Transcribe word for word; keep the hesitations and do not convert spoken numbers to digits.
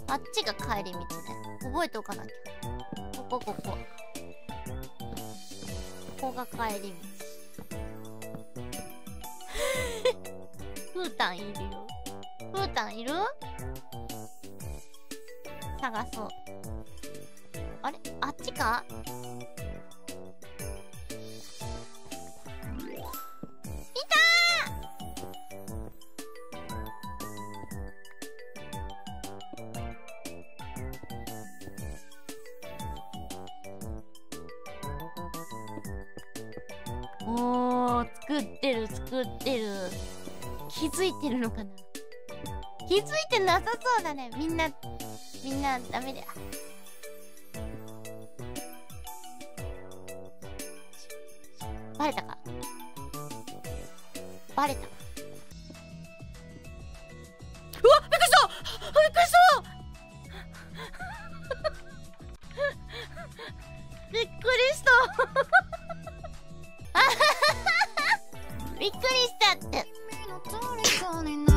あっちが帰り道ね。覚えておかなきゃ。ここここ。ここが帰り道。ふーたんいるよ。ふーたんいる？探そう。あれ？あっちか？おー、作ってる作ってる。気づいてるのかな？気づいてなさそうだね。みんなみんなダメだよ。バレたか？バレた。うわっ、びっくりしたびっくりしたびっくりしたびっくりしたって。